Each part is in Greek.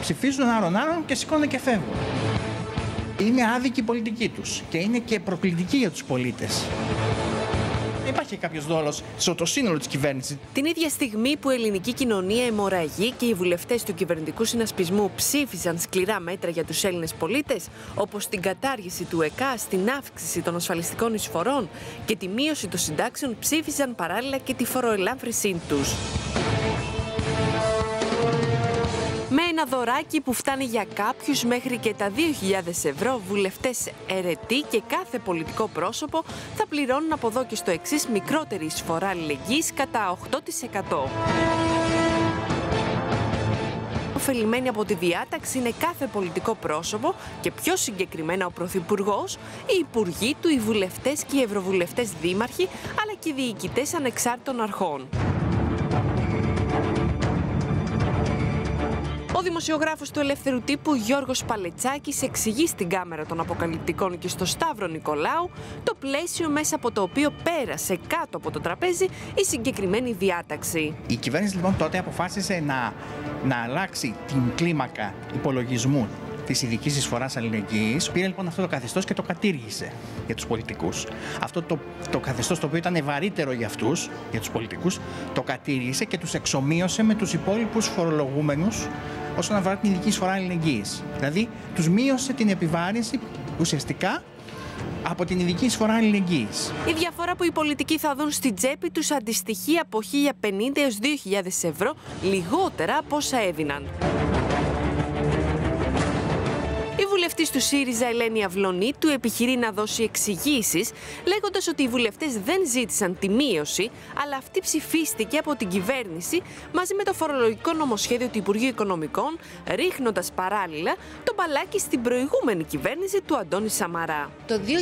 ψηφίζουν άρον-άρον και σηκώνονται και φεύγουν. Είναι άδικη η πολιτική τους και είναι και προκλητική για τους πολίτες. Υπάρχει κάποιος δόλος στο σύνολο της κυβέρνησης. Την ίδια στιγμή που η ελληνική κοινωνία αιμορραγεί και οι βουλευτές του κυβερνητικού συνασπισμού ψήφιζαν σκληρά μέτρα για τους Έλληνες πολίτες, όπως την κατάργηση του ΕΚΑ, την αύξηση των ασφαλιστικών εισφορών και τη μείωση των συντάξεων, ψήφιζαν παράλληλα και τη φοροελάφρυνσή τους. Με ένα δωράκι που φτάνει για κάποιους μέχρι και τα 2.000 ευρώ, βουλευτές αιρετοί και κάθε πολιτικό πρόσωπο θα πληρώνουν από εδώ και στο εξής μικρότερη εισφορά αλληλεγγύης κατά 8%. Ωφελημένοι από τη διάταξη είναι κάθε πολιτικό πρόσωπο και πιο συγκεκριμένα ο Πρωθυπουργός, οι υπουργοί του, οι βουλευτές και οι ευρωβουλευτές δήμαρχοι, αλλά και οι διοικητές ανεξάρτητων αρχών. Ο δημοσιογράφος του Ελεύθερου Τύπου Γιώργος Παλετσάκης εξηγεί στην Κάμερα των Αποκαλυπτικών και στο Σταύρο Νικολάου το πλαίσιο μέσα από το οποίο πέρασε κάτω από το τραπέζι η συγκεκριμένη διάταξη. Η κυβέρνηση λοιπόν τότε αποφάσισε να αλλάξει την κλίμακα υπολογισμού της ειδικής εισφοράς αλληλεγγύης. Πήρε λοιπόν αυτό το καθεστώς και το κατήργησε για τους πολιτικούς. Αυτό το καθεστώς το οποίο ήταν βαρύτερο για αυτούς, για τους πολιτικούς, το κατήργησε και τους εξομοίωσε με τους υπόλοιπους φορολογούμενους όσον αφορά την ειδική εισφορά αλληλεγγύης. Δηλαδή, τους μείωσε την επιβάρυνση ουσιαστικά από την ειδική εισφορά αλληλεγγύης. Η διαφορά που οι πολιτικοί θα δουν στην τσέπη τους αντιστοιχεί από 1.050 έως 2.000 ευρώ λιγότερα από όσα έδιναν. Η βουλευτής του ΣΥΡΙΖΑ Ελένη Αυλωνίτου επιχειρεί να δώσει εξηγήσεις, λέγοντας ότι οι βουλευτές δεν ζήτησαν τη μείωση, αλλά αυτή ψηφίστηκε από την κυβέρνηση μαζί με το φορολογικό νομοσχέδιο του Υπουργείου Οικονομικών, ρίχνοντας παράλληλα το μπαλάκι στην προηγούμενη κυβέρνηση του Αντώνη Σαμαρά. Το 2014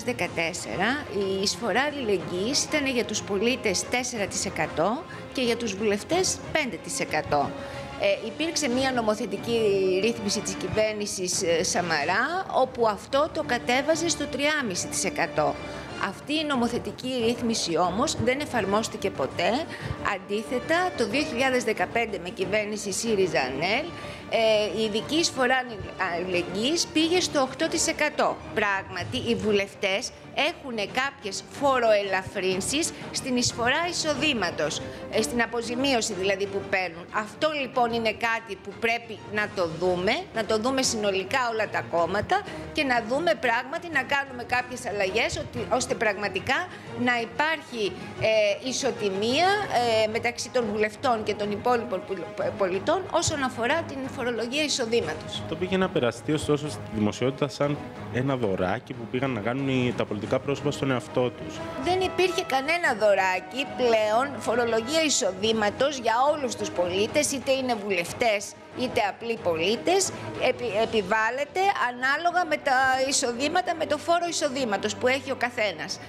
η εισφορά αλληλεγγύης ήταν για τους πολίτες 4% και για τους βουλευτές 5%. Υπήρξε μια νομοθετική ρύθμιση της κυβέρνησης Σαμαρά, όπου αυτό το κατέβαζε στο 3,5%. Αυτή η νομοθετική ρύθμιση όμως δεν εφαρμόστηκε ποτέ. Αντίθετα, το 2015 με κυβέρνηση ΣΥΡΙΖΑ-ΑΝΕΛ, η ειδική εισφορά αλληλεγγύης πήγε στο 8%. Πράγματι, οι βουλευτές έχουν κάποιες φοροελαφρύνσεις στην εισφορά εισοδήματος, στην αποζημίωση δηλαδή που παίρνουν. Αυτό λοιπόν είναι κάτι που πρέπει να το δούμε συνολικά όλα τα κόμματα και να δούμε πράγματι να κάνουμε κάποιες αλλαγές ώστε πραγματικά να υπάρχει ισοτιμία μεταξύ των βουλευτών και των υπόλοιπων πολιτών όσον αφορά την φορολογία εισοδήματος. Το πήγε να περαστεί ωστόσο στη δημοσιότητα σαν ένα δωράκι που πήγαν να κάνουν τα πολιτικά πρόσωπα στον εαυτό τους. Δεν υπήρχε κανένα δωράκι πλέον. Φορολογία εισοδήματος για όλους τους πολίτες, είτε είναι βουλευτές είτε απλοί πολίτες, επιβάλλεται ανάλογα με τα εισοδήματα, με το φόρο εισοδήματος που έχει ο καθένας.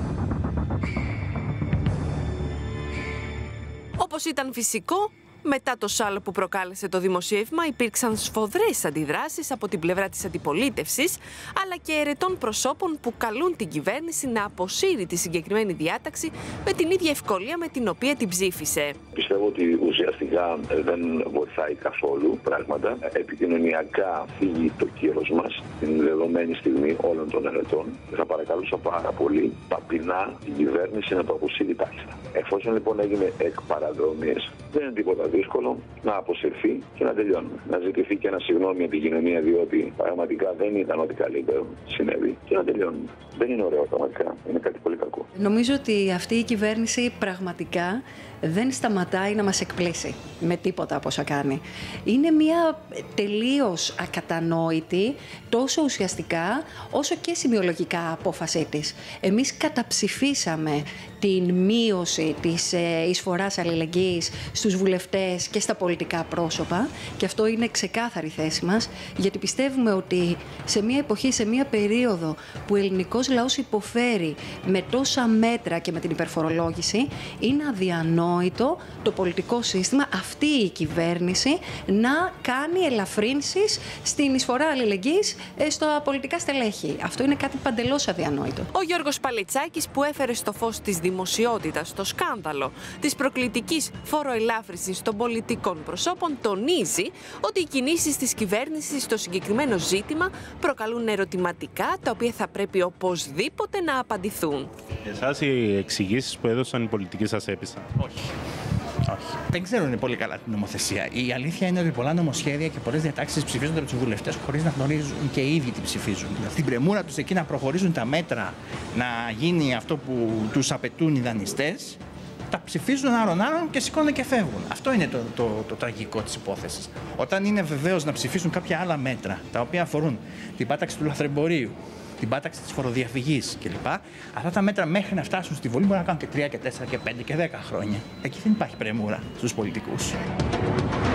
Όπως ήταν φυσικό, μετά το σάλο που προκάλεσε το δημοσίευμα, υπήρξαν σφοδρές αντιδράσεις από την πλευρά της αντιπολίτευσης, αλλά και αιρετών προσώπων που καλούν την κυβέρνηση να αποσύρει τη συγκεκριμένη διάταξη με την ίδια ευκολία με την οποία την ψήφισε. Πιστεύω ότι ουσιαστικά δεν βοηθάει καθόλου πράγματα. Επικοινωνιακά φύγει το κύρος μας την δεδομένη στιγμή όλων των αιρετών. Θα παρακαλούσα πάρα πολύ ταπεινά την κυβέρνηση να το αποσύρει τάχιστα. Εφόσον λοιπόν έγινε εκ παραδρομής, δεν είναι τίποτα δύσκολο να αποσυρθεί και να τελειώνουμε. Να ζητηθεί και ένα συγγνώμη από την κοινωνία, διότι πραγματικά δεν ήταν ό,τι καλύτερο συνέβη, και να τελειώνουμε. Δεν είναι ωραίο πραγματικά. Είναι κάτι πολύ κακό. Νομίζω ότι αυτή η κυβέρνηση πραγματικά δεν σταματάει να μας εκπλήσει με τίποτα από όσα κάνει. Είναι μια τελείως ακατανόητη, τόσο ουσιαστικά όσο και σημειολογικά απόφασή της. Εμείς καταψηφίσαμε την μείωση της εισφοράς αλληλεγγύης στους βουλευτές και στα πολιτικά πρόσωπα, και αυτό είναι ξεκάθαρη θέση μας, γιατί πιστεύουμε ότι σε μια εποχή, σε μια περίοδο που ο ελληνικός λαός υποφέρει με τόσα μέτρα και με την υπερφορολόγηση, είναι αδιανόητο αδιανόητο το πολιτικό σύστημα, αυτή η κυβέρνηση, να κάνει ελαφρύνσεις στην εισφορά αλληλεγγύης στα πολιτικά στελέχη. Αυτό είναι κάτι παντελώς αδιανόητο. Ο Γιώργος Παλιτσάκης, που έφερε στο φως της δημοσιότητας το σκάνδαλο της προκλητικής φοροελάφρυνσης των πολιτικών προσώπων, τονίζει ότι οι κινήσεις της κυβέρνησης στο συγκεκριμένο ζήτημα προκαλούν ερωτηματικά τα οποία θα πρέπει οπωσδήποτε να απαντηθούν. Εσάς οι εξηγήσεις που έδωσαν οι πολιτικοί σας έπεισαν? Όχι. Δεν ξέρουν πολύ καλά την νομοθεσία. Η αλήθεια είναι ότι πολλά νομοσχέδια και πολλές διατάξεις ψηφίζονται από τους βουλευτές χωρίς να γνωρίζουν και οι ίδιοι τι ψηφίζουν. Στην πρεμούρα τους εκεί να προχωρήσουν τα μέτρα, να γίνει αυτό που τους απαιτούν οι δανειστές, τα ψηφίζουν άρον-άρον και σηκώνουν και φεύγουν. Αυτό είναι το τραγικό της υπόθεσης. Όταν είναι βεβαίως να ψηφίσουν κάποια άλλα μέτρα, τα οποία αφορούν την πάταξη του λαθρεμπορίου, την πάταξη της φοροδιαφυγής κλπ. Αυτά τα μέτρα μέχρι να φτάσουν στη Βουλή μπορούν να κάνουν και 3 και 4 και 5 και 10 χρόνια. Εκεί δεν υπάρχει πρεμούρα στους πολιτικούς.